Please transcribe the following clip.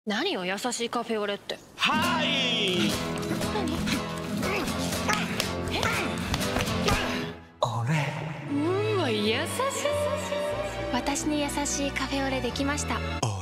何よ優しいカフェオレって。 はい。 優しい。私に優しいカフェオレできました。